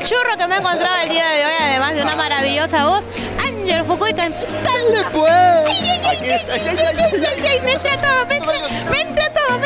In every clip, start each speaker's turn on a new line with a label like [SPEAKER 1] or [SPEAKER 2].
[SPEAKER 1] churro que me he encontrado el día de hoy, además de una maravillosa voz, Ángelo Fukui cantando.
[SPEAKER 2] Pues.
[SPEAKER 1] Ay, me entra todo, me entra todo.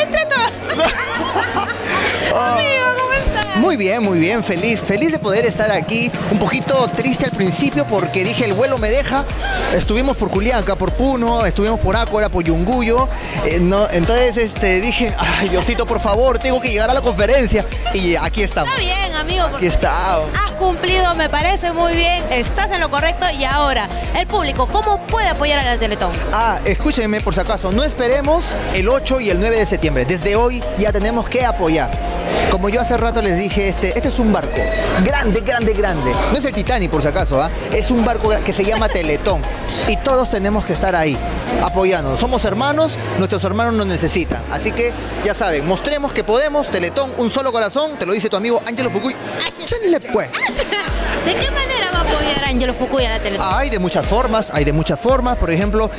[SPEAKER 1] Amigo, ¿cómo estás?
[SPEAKER 2] Muy bien, feliz de poder estar aquí. Un poquito triste al principio porque dije el vuelo me deja. Estuvimos por Juliaca, por Puno, estuvimos por Ácora, por Yunguyo. Entonces dije, ay Diosito, por favor, tengo que llegar a la conferencia. Y aquí estamos.
[SPEAKER 1] Está bien, amigo.
[SPEAKER 2] Aquí está.
[SPEAKER 1] Has cumplido, me parece muy bien. Estás en lo correcto. Y ahora, el público, ¿cómo puede apoyar a la Teletón?
[SPEAKER 2] Escúchenme por si acaso, no esperemos el 8 y el 9 de septiembre. Desde hoy ya tenemos que apoyar. Como yo hace rato les dije, este es un barco grande. No es el Titanic por si acaso, es un barco que se llama Teletón. Y todos tenemos que estar ahí, apoyándonos. Somos hermanos, nuestros hermanos nos necesitan. Así que, ya saben, mostremos que podemos. Teletón, un solo corazón, te lo dice tu amigo Ángelo Fukui. ¡Échenle pues!
[SPEAKER 1] ¿De qué manera va a apoyar Ángelo Fukui a la Teletón?
[SPEAKER 2] Hay de muchas formas. Por ejemplo,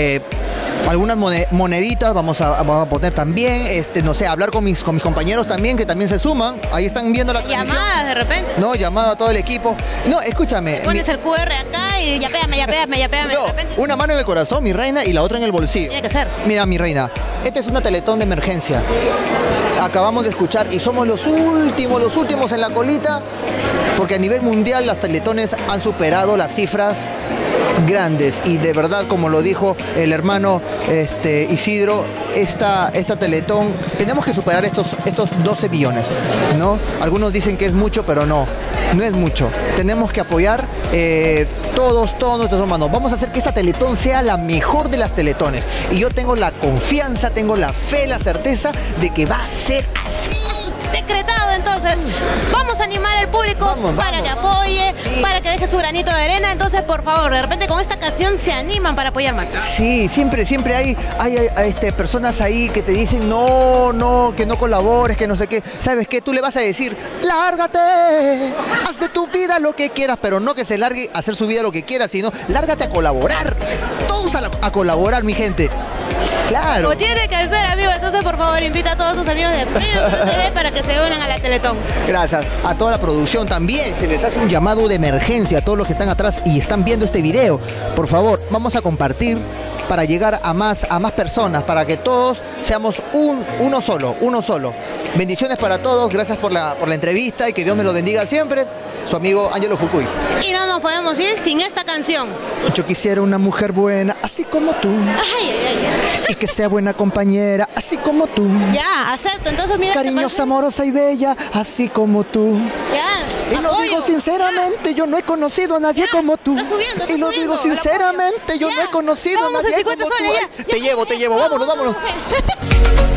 [SPEAKER 2] algunas moneditas vamos a poner también, no sé, hablar con mis compañeros también, que también se suman. Ahí están viendo la transmisión.
[SPEAKER 1] Llamadas de repente.
[SPEAKER 2] No, llamada a todo el equipo. No, escúchame.
[SPEAKER 1] Pones el QR acá y yapéame
[SPEAKER 2] no,
[SPEAKER 1] de repente.
[SPEAKER 2] una mano en el corazón, mi reina, y la otra en el bolsillo.
[SPEAKER 1] Tiene que ser.
[SPEAKER 2] Mira, mi reina, esta es una Teletón de emergencia. Acabamos de escuchar y somos los últimos en la colita, porque a nivel mundial las Teletones han superado las cifras grandes y de verdad, como lo dijo el hermano Isidro, esta Teletón tenemos que superar estos 12 millones, ¿no? Algunos dicen que es mucho, pero no es mucho. Tenemos que apoyar todos nuestros hermanos. Vamos a hacer que esta Teletón sea la mejor de las Teletones y yo tengo la confianza, tengo la fe, la certeza de que va a ser así.
[SPEAKER 1] Decretado, entonces. Vamos a animar al público para que apoye, sí, para que deje su granito de arena. Entonces, por favor, de repente con esta canción se animan para apoyar más.
[SPEAKER 2] Sí, siempre hay personas ahí que te dicen que no colabores, que no sé qué. ¿Sabes qué? Tú le vas a decir, lárgate, haz de tu vida lo que quieras, pero no que se largue a hacer su vida lo que quiera, sino lárgate a colaborar. Todos a colaborar, mi gente. Claro.
[SPEAKER 1] Como tiene que ser, amigo. Entonces, por favor, invita a todos tus amigos de Premium TV para que se unan a la Teletón.
[SPEAKER 2] Gracias. A toda la producción también. Se les hace un llamado de emergencia a todos los que están atrás y están viendo este video. Por favor, vamos a compartir para llegar a más personas, para que todos seamos uno solo. Bendiciones para todos. Gracias por la entrevista y que Dios me lo bendiga siempre. Su amigo Ángelo Fukui.
[SPEAKER 1] Y no nos podemos ir sin esta canción.
[SPEAKER 2] Yo quisiera una mujer buena, así como tú.
[SPEAKER 1] Ay.
[SPEAKER 2] Y que sea buena compañera, así como tú.
[SPEAKER 1] Ya, acepto. Entonces, mira.
[SPEAKER 2] Cariñosa, amorosa y bella, así como tú.
[SPEAKER 1] Ya.
[SPEAKER 2] Y lo digo sinceramente, yo no he conocido a nadie como tú.
[SPEAKER 1] Está subiendo,
[SPEAKER 2] y lo digo sinceramente, yo no he conocido a nadie como tú. Te llevo, vámonos.